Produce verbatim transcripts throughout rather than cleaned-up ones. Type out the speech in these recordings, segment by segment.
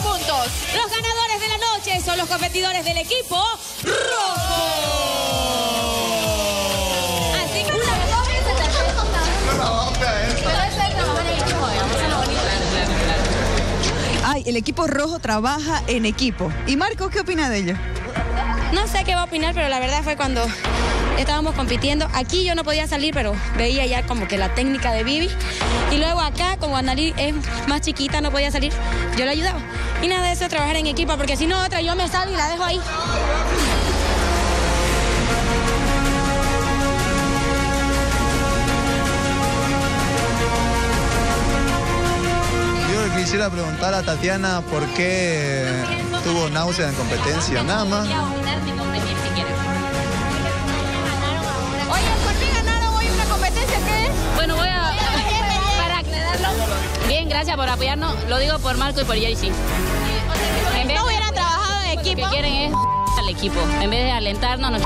puntos. Los ganadores de la noche son los competidores del equipo rojo. Así que Ay, el equipo rojo trabaja en equipo. ¿Y Marco, qué opina de ello? no sé qué va a opinar, pero la verdad fue cuando estábamos compitiendo. Aquí yo no podía salir, pero veía ya como que la técnica de Vivi. Y luego acá, como Annalí es más chiquita, no podía salir, yo la ayudaba. Y nada de eso, trabajar en equipo, porque si no otra, yo me salgo y la dejo ahí. Yo quisiera preguntar a Tatiana por qué tuvo náusea en competencia, nada más. Oye, por mí ganaron hoy una competencia, ¿qué es? Bueno, voy a... para aclararlo. Bien, gracias por apoyarnos. Lo digo por Marco y por Jaycee. No hubieran trabajado en equipo. Lo que quieren es al equipo. En vez de alentarnos, nos... Van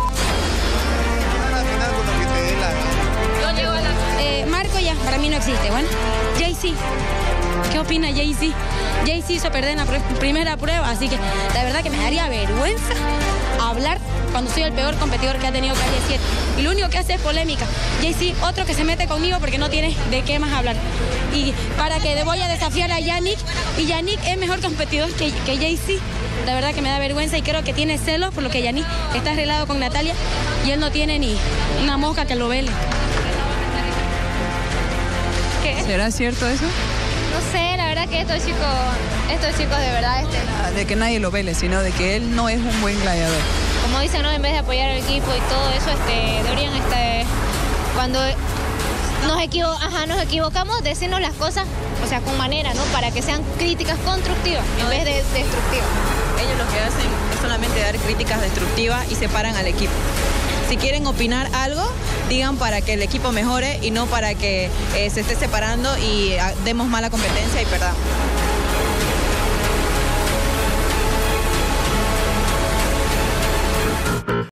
a final con lo que te dé la gana. Yo llego a la... Eh, Marco ya, para mí no existe, bueno. Jaycee, ¿qué opina Jaycee? Jaycee hizo perder en la primera prueba, así que la verdad que me daría vergüenza hablar cuando soy el peor competidor que ha tenido Calle siete. Y lo único que hace es polémica. Jaycee, otro que se mete conmigo porque no tiene de qué más hablar. Y para que voy a desafiar a Yannick, y Yannick es mejor competidor que, que Jaycee. La verdad que me da vergüenza y creo que tiene celos por lo que Yannick está arreglado con Natalia y él no tiene ni una mosca que lo vele. ¿Qué? ¿Será cierto eso? No sé, la verdad que estos chicos, estos chicos de verdad, este, De que nadie lo vele, sino de que él no es un buen gladiador. como dicen, ¿no? En vez de apoyar al equipo y todo eso, este, deberían, este, cuando nos, equivo ajá, nos equivocamos, decirnos las cosas, o sea, con manera, ¿no? Para que sean críticas constructivas en vez de destructivas. Ellos lo que hacen es solamente dar críticas destructivas y separan al equipo. Si quieren opinar algo, digan para que el equipo mejore y no para que eh, se esté separando y ah, demos mala competencia y perdamos.